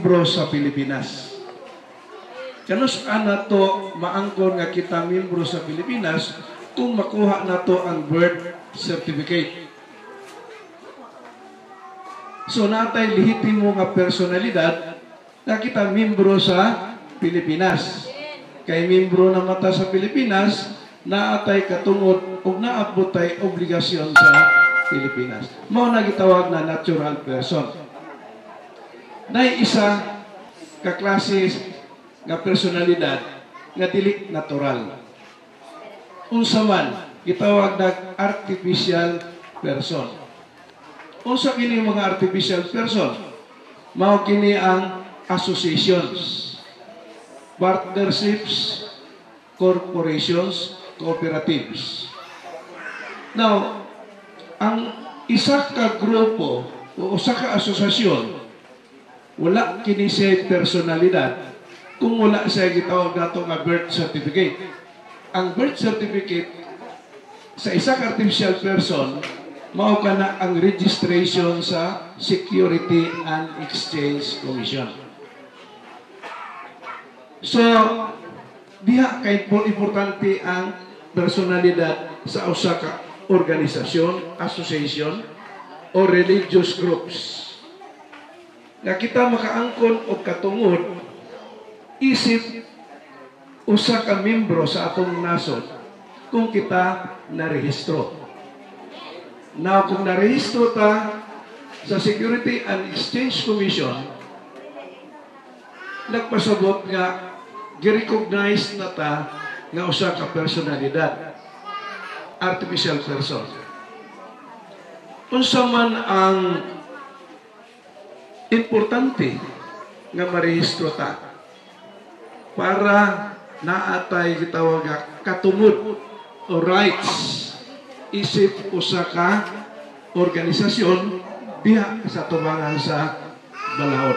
membro sa Pilipinas. Kanus ana to maangkon nga kita membro sa Pilipinas kung makuha na to ang birth certificate. So natay lehitimo nga personalidad na kita membro sa Pilipinas. Kay membro na mata sa Pilipinas, naatay katungod ug naabot tay obligasyon sa Pilipinas. Mao na gitawag na natural person. Nay isa ka klase nga personalidad nga dili natural. Unsa man gitawag na artificial person. Unsa kini mga artificial person? Mao kini ang associations, partnerships, corporations, cooperatives. Now, ang isa ka grupo o isa ka asosasyon, wala kini siya personalidad kung wala siya gitawag nato nga birth certificate. Ang birth certificate sa isa ka artificial person, mao kana ang registration sa Security and Exchange Commission. So, diha kay importante ang personalidad sa usa ka organisasyon, association, o religious groups. Na kita makaangkon o katungod, isip usa ka membro sa atong nasod kung kita narehistro. Now, kung narehistro ta sa Security and Exchange Commission, nagpasabot nga gi-recognize na ta nga usa ka personalidad, artificial person. Unsa man ang importante nga marehistro ta para naatay gitawag nga katungod o rights isip usa ka organisasyon diha sa tubangan sa balaod.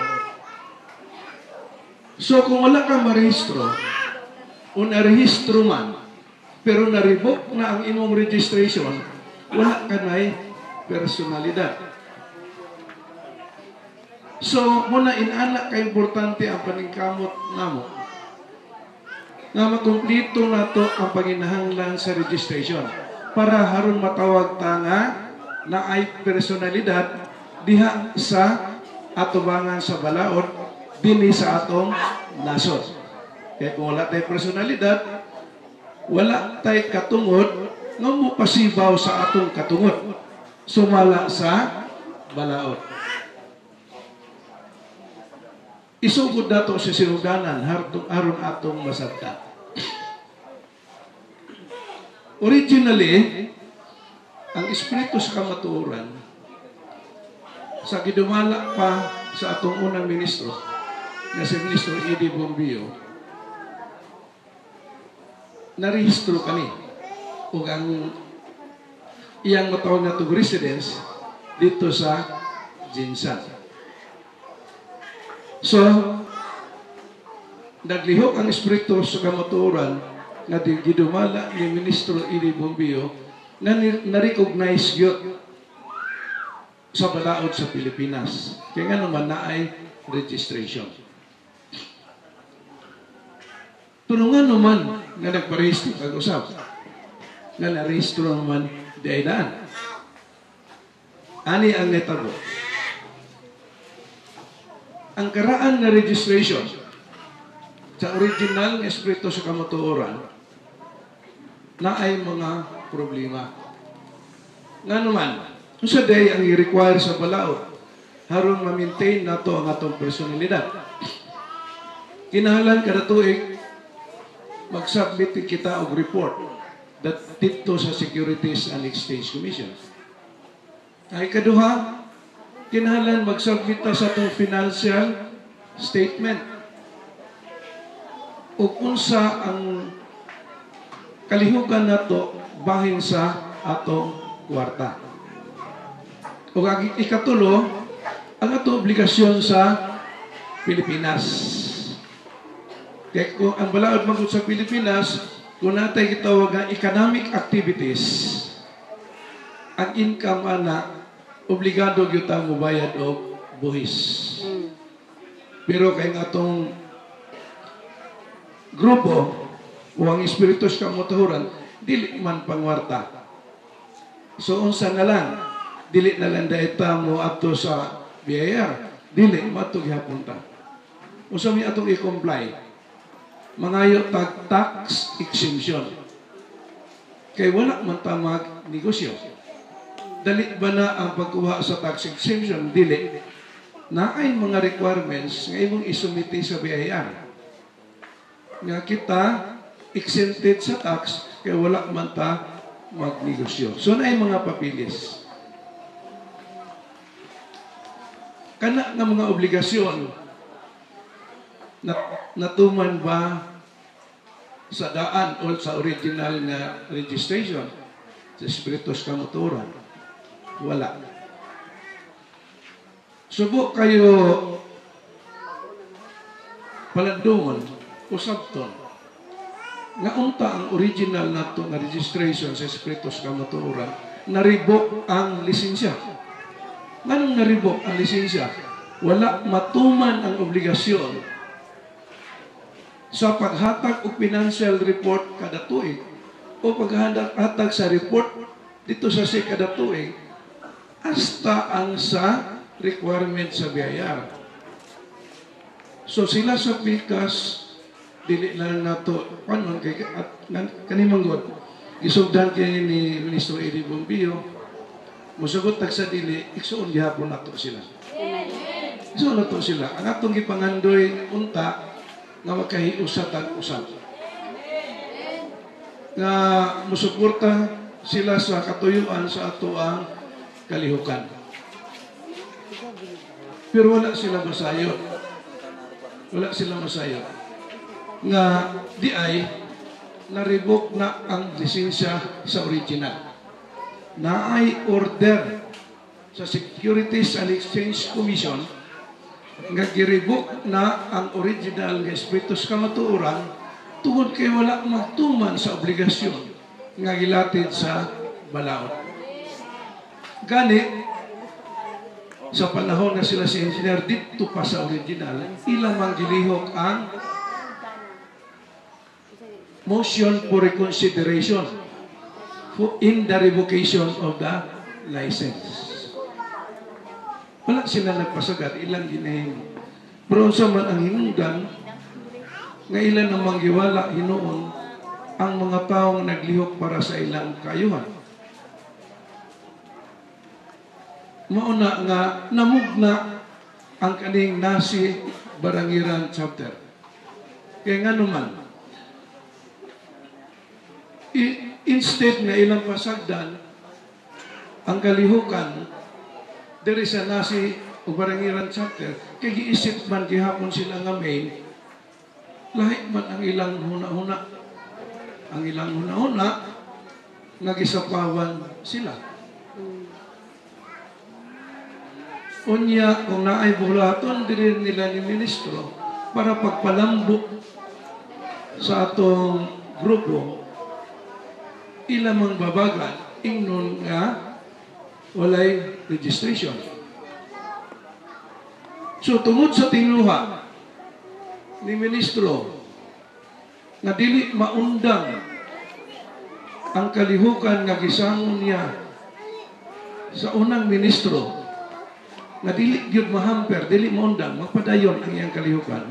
So kung wala ka marehistro o narehistro man pero na-revoke na ang imong registration, wala ka na'y personalidad. So muna inana ka importante ang paningkamot namo nga makumplito na to ang panginahanglan sa registration para haron matawag ta nga na ay personalidad diha sa atubangan sa balaod dinhi sa atong nasod. Kaya kung wala tay personalidad, wala tay katungod nga mopasibaw sa atong katungod sumala sa balaod. Isugod nato sa sinuganan aron atong masabtan. Originally, ang espiritu sa kamatuoran sa gidumala pa sa atong unang ministro na si Ministro Eddie Bombio, narehistro kani ug ang iyang matawag na to residence dito sa Jinsan. So, naglihok ang espiritu sa kamatuoran na gidumala ni Ministro Eddie Bombio na na-recognize yun sa balaod sa Pilipinas. Kaya nga naman na ay registration. Tulungan naman nga nagparehistro pag-usap. Nga narehistro naman di ay daan. Ani ang netabo. Ang karaan na registration sa original na espiritu sa kamatuoran na ay mga problema. Nga naman, sa day ang i-require sa balaod, haron ma-maintain nato ang atong personalidad. Kinahanglan kada tuig mag-submit kita og report dito sa Securities and Exchange Commission. Ay kaduha, kinahanglan mag-submit ta sa atong financial statement. Ug unsa ang kalihukan nato bahin sa atong kwarta. O ikatulo, ang atong obligasyon sa Pilipinas. Kaya kung ang balaod magod sa Pilipinas, kung natay gitawag nga economic activities, ang income ana, obligado gyud ta mobayad og buhis. Pero kay nga atong grupo o ang espiritus kamutahuran, dili man pangwarta. So unsa na lang, dili na lang daita mo ato sa BIR, dili mato gihapon ta. Unsa mi atong i-comply? Mangayo tag tax exemption. Kay wala man ta mag-negosyo. Dali ba na ang pagkuha sa tax exemption? Dili. Naay mga requirements nga imong isumiti sa BIR. Nga kita exempted sa tax kay wala man ta magnegosyo. So naay mga papilis. Kana nga mga obligasyon natuman ba sa daan o sa original na registration sa espiritus kamotoran? Wala. Subo kayo palandungon o sabton nga unta ang original nato na registration sa espiritus kamotoran, naribok ang lisensya. Nganong naribok ang lisensya? Wala matuman ang obligasyon sa paghatag og financial report kada tuig o paghatag sa report dito sa kada tuig hasta ang sa requirement sa BIR. So sila sa PICAS dili lang nato panon kay kanimang god gisugdan kay ni Ministro Eddie Bombio musugot tag sa dili igsuon gihapon nato sila. Igsuon nato sila. Ang atong gipangandoy unta nga makahiusatan usab. Nga musuporta sila sa katuyuan sa ato ang kalihukan. Pero wala sila masayot. Wala sila masayot. Nga di ay na-revoke na ang lisensya sa original. Na ay order sa Securities and Exchange Commission nga gi-revoke na ang original nga espiritus kamatuoran tungod kay wala magtuman sa obligasyon nga gilatid sa balaod. Gani, sa panahon na sila si engineer dito pa sa original, ilang manggilihok ang motion for reconsideration in the revocation of the license. Wala sila nagpasagat, ilang ginahimo. Pero sa man ang hinungdan, nga ilan ang manggiwala hinoon ang mga taong naglihok para sa ilang kayuhan. Mauna nga namugna ang kaning nasi Barangiran chapter. Kaya nga naman, instead nga ilang pasagdan ang kalihukan there is a nasi o Barangiran chapter kay giisip man gihapon sila nga main lahi man ang ilang huna-huna nga gisapawan sila. Unya kung naay bulaton diri nila ni ministro para pagpalambo sa atong grupo ilamang babagan ingnon nga walay registration. So tungod sa tingluha ni ministro na dili maundang ang kalihukan nga gisangon niya sa unang ministro na dili gyud mahamper, dili maundang, magpadayon ang iyang kalihukan.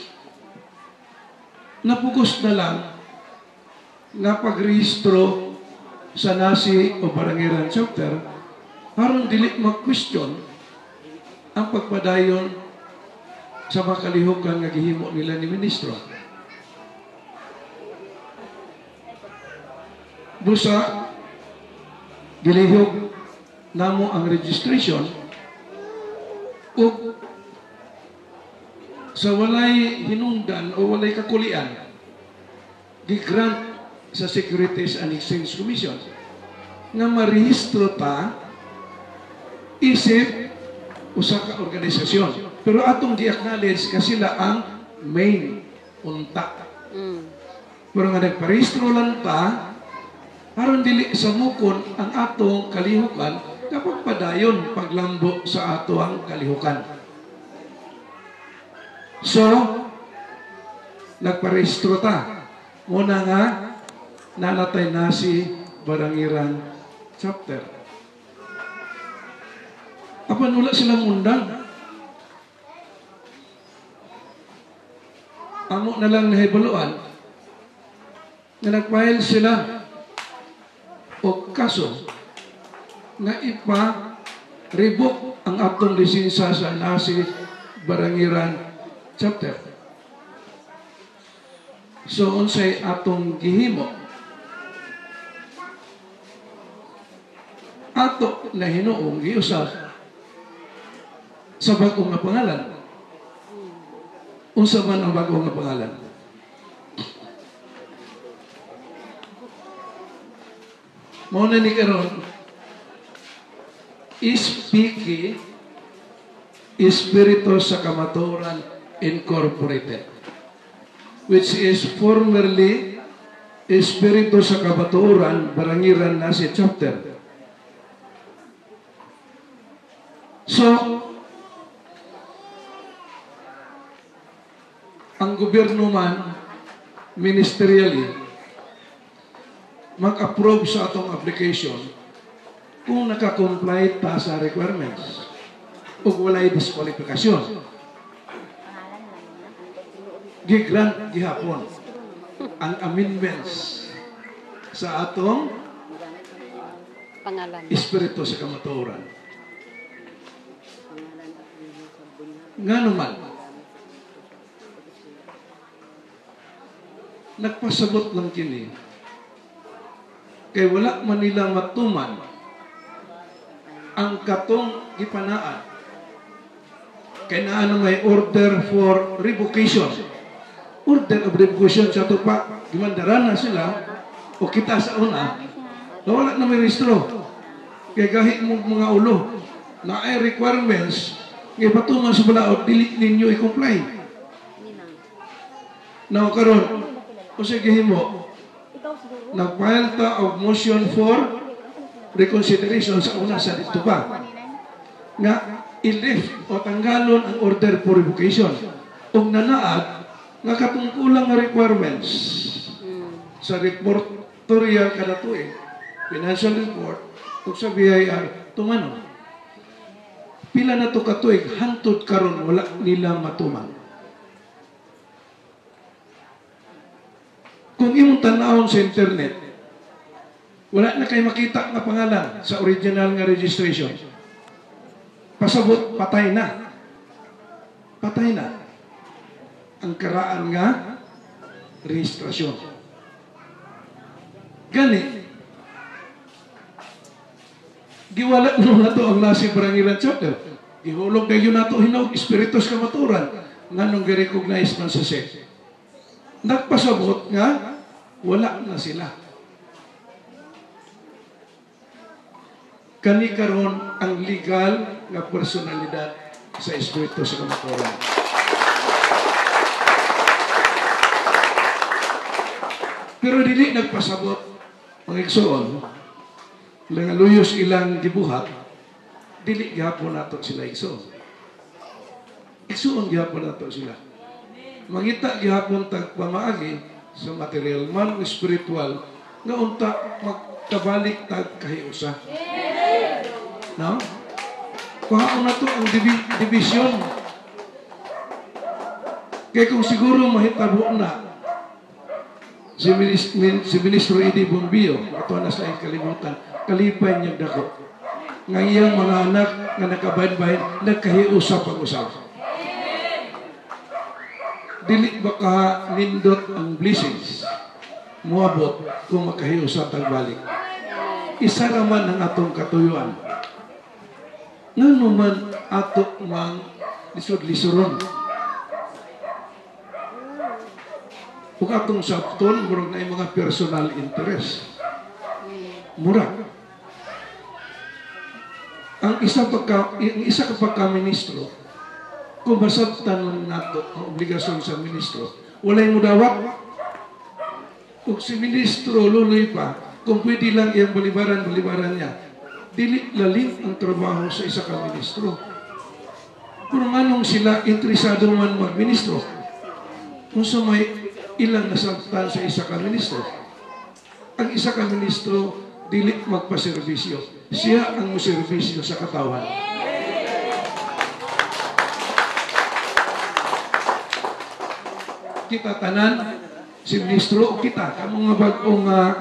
Napugos na lang nga pagrehistro sa nasi o Barangiran chapter aron dili mag-question ang pagpadayon sa mga kalihukan nga gihimo nila ni ministro. Busa gilihok namo ang registration o sa walay hinungdan o walay kakulian gi-grant sa Securities and Exchange Commission nga marehistro ta isip usa ka organisasyon. Pero atong di-acknowledge kasi sila ang main unta. Pero nga nagparehistro lang ta aron dili sa mukon ang atong kalihukan kapag padayon paglambo sa ato ang kalihukan. So, nagparehistro ta. Muna nga, nalatay na si Barangiran chapter. Apan wala silang undang. Amo na lang nahibaluan na nagpahil sila o kaso na ipa-revoke ang atong lisensya sa nasi Barangiran chapter. So, unsay atong gihimo? Ato na hinuong giusap sa bagong nga pangalan. Unsa man ang bagong nga pangalan? Muna ni karon, Ispiki Espiritu sa Kamatuoran Incorporated, which is formerly Espiritu sa Kamatuoran Barangiran Nasi Chapter. So, ang gobyerno man ministerially mag-approve sa atong application kung nakakomply ta sa requirements o walay disqualifikasyon. Gigrant gihapon ang amendments sa atong pangalan. Espiritu sa Kamatuoran. Nga naman, nagpasabot lang kini kay wala man nila matuman ang katong gipanaan kay naa may order for revocation. Order of revocation sa ito pa, gimandaran na sila o kita sa una na wala na may registro. Kaya kahit mo mga ulo na ay requirements ngay patuman sa balaod, dili ninyo i-comply. Now karon, o sige himo, nag-file ta of motion for reconsideration sa una sa dito pa. Nga, i-lift o tanggalon ang order for revocation. Kung nanaad, nga katungkulang nga requirements sa reportorial kada tuig, financial report, o sa BIR, tumano. Pila na to katuig, hantod karon wala nila matuman. Kung imong tanawon sa internet, wala na kayo makita nga pangalan sa original nga registration. Pasabot, patay na. Patay na ang karaan nga registrasyon. Gani, giwala nung na to ang nasi Barangiran chapter. Gihulog kayo na to hinog, Espiritu sa Kamatuoran, nga nung girecognize man sa SEC. Nagpasabot nga, wala na sila. Kani karon ang legal nga personalidad sa Espiritu sa Kamatuoran. Pero dili nagpasabot ang igsoon, nga luyos ilang gibuhat, dili gihapon nato sila igsoon. Igsoon gihapon nato sila. Mangita gihapon tag pamaagi sa material man spiritual nga unta magkabalik tag kahiusa. No? Kuhaan na to ang division. Kaya kung siguro mahitabo na si Ministro Eddie Bombio, ato na sa kalimutan, kalipay niya dako. Nga iyang mga anak nga nakabahin-bahin, nagkahiusa pag-usap. Dili ba ka nindot ang blessings muabot kung makahiusa tagbalik. Isa naman ang atong katuyuan. Nga naman ato mang lisod-lisuron. Kung atong sabton, murag na yung mga personal interest. Murag. Ang isa ka pagka-ministro, kung masabtan nato ang obligasyon sa ministro, walay mo dawat. Kung si ministro luloy pa, kung pwede lang iyang balibaran niya, dili lalim ang trabaho sa isa ka ministro. Pero nganong sila interesado man magministro? Kung may ilang nasabtan sa isa ka ministro. Ang isa ka ministro, dili magpaserbisyo. Siya ang muserbisyo sa katawan. Kita tanan, si ministro, kita, kamong nga bagong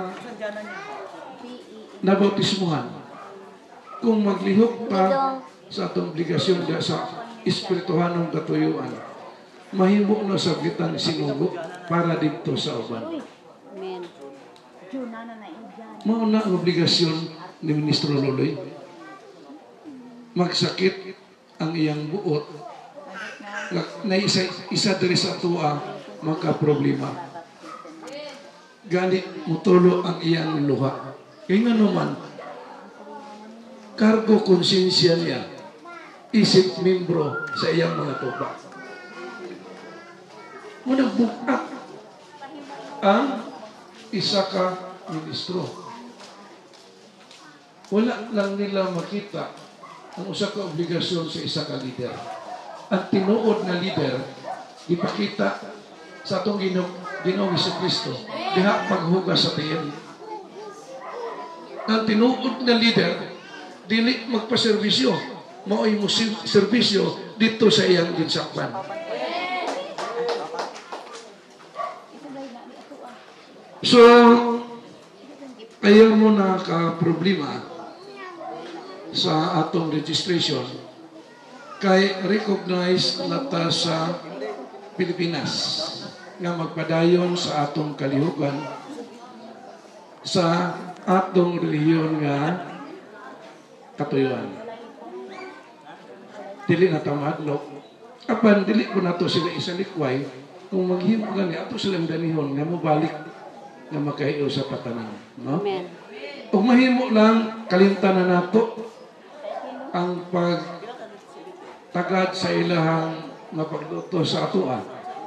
nabautismuhan. Kung maglihok pa sa atong obligasyon sa espirituhanong katuyuan, mahimo na sa gitang sinugo para dito sa uban. Amen. Mauna ang obligasyon ni Ministro Loloy. Magsakit ang iyang buot na isa diri sa tuwa magka-problema. Gani mutulo ang iyang luha. Kaya nga naman, kargo konsensya niya, isip membro sa iyang mga tuba. Munang bukat ang isa ka ministro. Wala lang nila makita ang usa ka obligasyon sa isa ka leader. Ang tinuod na leader, ipakita sa atong Ginoong Jesucristo, diha paghugas sa tiyan. Ang tinuod na leader, dili magpaserbisyo, mao'y mo serbisyo dito sa iyang ginsakpan. So, ayaw mo na ka-problema sa atong registration kay recognize na ta sa Pilipinas nga magpadayon sa atong kalihukan sa atong relihiyon nga katuyuan. Dili na tamadlok. Apan, dili ko na to sila isalikway kung maghimo gani ato silang danihon nga mobalik nga makahiyo sa patanan. No? Amen. O mahimo lang kalimtanan nato ang pagtagad sa ilahang nga pagluto sa atoa.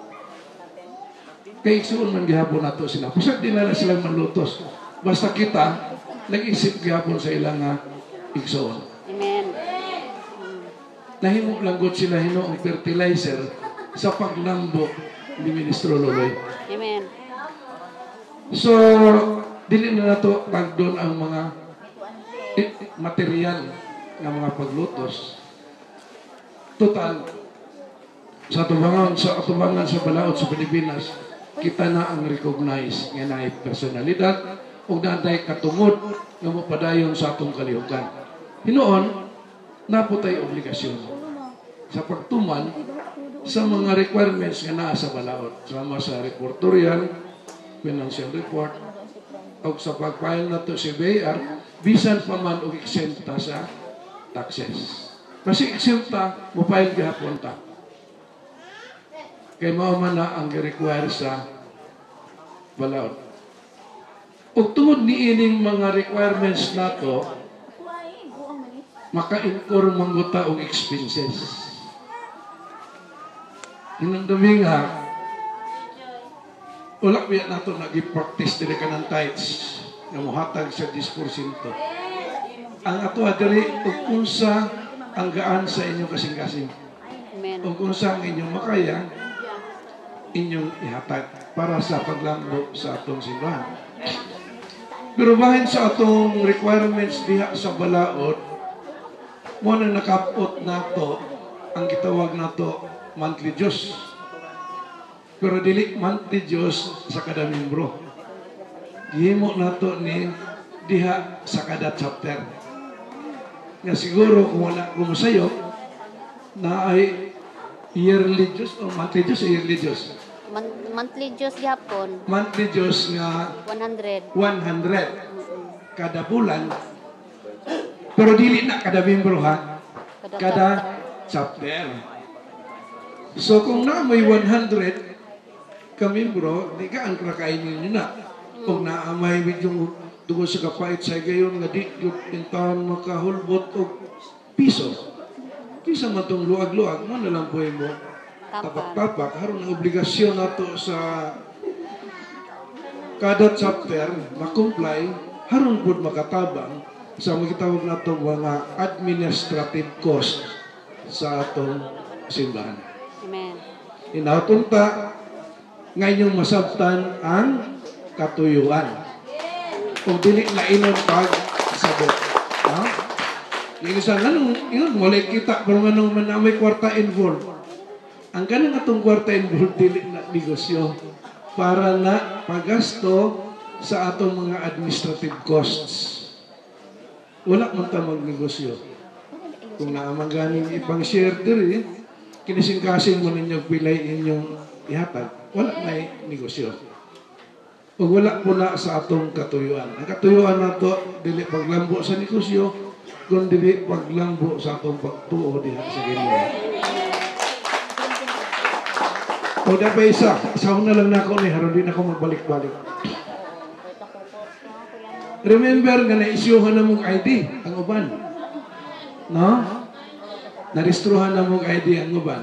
Kay igsuon man gihapon nato sila. Pusag din na silang manlutos. Basta kita, nag-isip gihapon sa ilang igsuon. Amen. Nahimo lang gud sila hinoong fertilizer sa paglambo ni Ministro Loloy. Amen. So, dili na nato pagdon ang mga material ng mga paglutos. Total, sa atubangan sa balaod sa Pilipinas, kita na ang recognize nga naay personalidad o naday katungod nga mopadayon sa atong kalihukan. Hinoon, naputay obligasyon sa pagtuman sa mga requirements nga naa sa balaod, sama sa reportorial, financial report, o sa pag-file na to si BIR, bisan pa man o eksenta sa taxes. Kasi eksenta, mupile gihapon ta. Kaya mauman na ang require sa balaod. O tungod ni ining mga requirements na to, maka-incur mangguta og expenses. Hinandumi nga, wala biya nato nag-practice dili ka ng tithes nga mohatag sa 10%. Ang ato diri ug unsa ang gaan sa inyong kasing-kasing. Amen. Ug unsa ang inyong makaya, inyong ihatag para sa paglambo sa atong simbahan. Pero bahin sa atong requirements diha sa balaod, mo na nakapot nato ang gitawag nato monthly dues. Pero dili monthly dues sa kada membro. Gihimo nato ni diha sa kada chapter. Nga siguro kung wala kumusayo na ay yearly dues o monthly dues o yearly dues. Monthly dues gyapon. Monthly dues nga 100. 100 kada bulan. Pero dili na kada membro ha. Kada chapter. So kung na may 100 ka membro, di ka ang krakainin nyo na. Kung naamay yung tungkol sa kapait sa gayon nga di yung pintahan makahulbot o piso. Kisa man itong luag-luag, mo na lang po mo tapak-tapak. Haron ang obligasyon nato sa kada chapter makomply, haron po makatabang sa magitawag na itong mga administrative cost sa atong simbahan. Amen. Inatunta ngayon masabtan ang katuyuan. Kung dili na inon pag sabot. Ha? Yung isa, anong, yun, wala kita, pero anong manamay kwarta involved. Ang ganang atong kwarta involved, dili na negosyo para na pagasto sa atong mga administrative costs. Wala man ta magnegosyo. Kung naamang ganing ipang share diri, kinising-kasing mo ninyo pilay inyong ihatag, wala na negosyo. O wala po na sa atong katuyuan. Ang katuyuan na to, dili paglambo sa negosyo, kung dili paglambo sa atong pagtuo diha sa Ginoo. O da pa isa na lang na ako ni haron din ako magbalik-balik. Remember nga na-isyuhan na mong ID ang uban. No? Narestruhan na mong ID ang uban.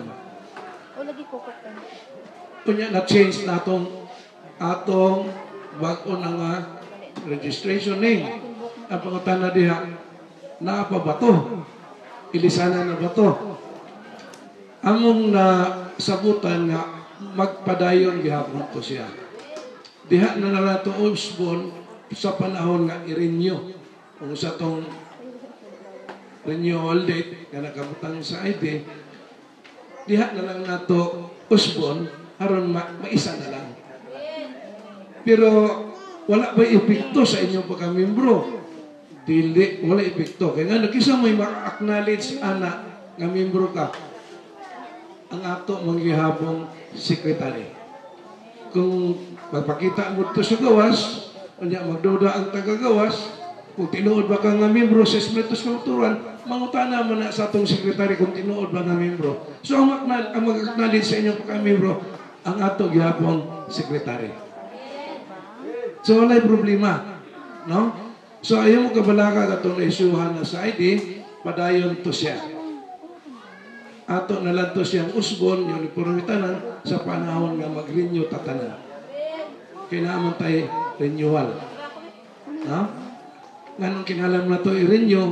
Kunya na-change na atong bago na nga registration name. Ang pangutan na diha, naapabato. Ilisana na bato. Among na sabutan nga magpadayon gihapon ko siya. Diha na nalato Osborne sa panahon nga i-renew. Kung sa tong renewal date nga nakabutang sa ID, diha na lang nato Osborne aron maisa na lang. Pero wala ba epekto sa inyong pagka-membro? Dili, wala epekto. Kaya nga, nagkisa mo'y ma-acknowledge ana nga membro ka, ang ato manggihabong sekretary. Kung magpakita mo ito sa gawas, kanya magduda ang tagagawas, kung tinuod ba ka nga membro sa Espiritus Kulturan, mangutana mo na sa atong sekretary kung tinuod ba nga membro. So, ang mag-acknowledge sa inyong pagka-membro, ang ato gihapong sekretary. So, wala'y problema. No? So, ayaw mo kabalaka katong isyuhan na sa ID, padayon to siya. Ato nalanto siyang usbon, yung ipormitanan, sa panahon nga mag-renew tatanan. Kailangan tayo renewal. No? Ganun kinalam na to i-renew,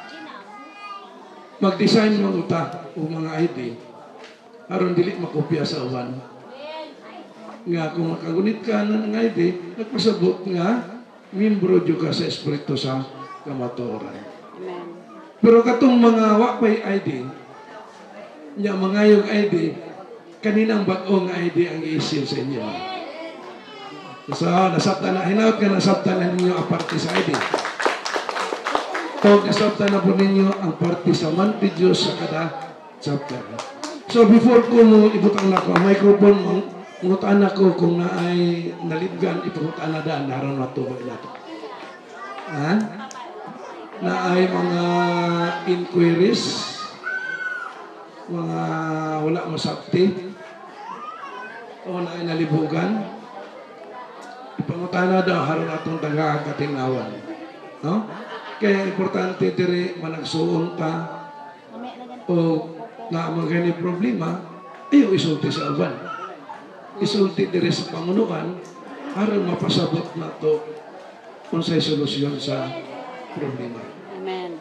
mag-design mo uta o mga ID, aron dili makopya sa uban. Nga kung makagunit ka ng ID, nagpasabot nga, membro juga sa Espiritu sa kamatuoran. Pero katong mga wapay ID, niya mga yung ID, kaninang bagong ID ang i-issue sa inyo. So, nasabtan na, hinaut ka nasabtan na ninyo ang parte sa ID. So, nasabtan na po ninyo ang parte sa monthly Diyos sa kada chapter. So, before ko mo ibutang na ko ang microphone mo, ngutaan ako kung na ay nalibgan, ipangutaan na daan, naroon na tubag na ito. Ha? Na ay mga inquiries, mga wala masakti, o na ay nalibugan, ipangutaan na daw, haroon atong taga-katingawan. No? Kaya importante diri managsuon ta o na magani problema, ayaw isulti sa uban. Isulti diri sa pangunuan aron mapasabot na to kung sa'y solusyon sa problema. Amen.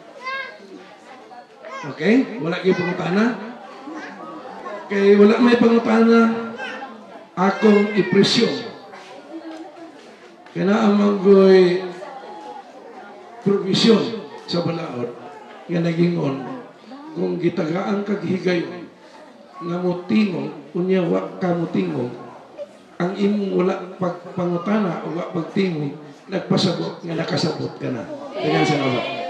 Okay? Wala kayo pangutana? Kaya wala may pangutana, akong ipresyon. Kaya na ang maggoy provision sa balaod nga naging on kung gitagaan kaghigayon nga motingog unya wa ka motingog ang imong wala pagpangutana o wa pagtingog nagpasabot nga nakasabot ka na. Dagan sa Allah.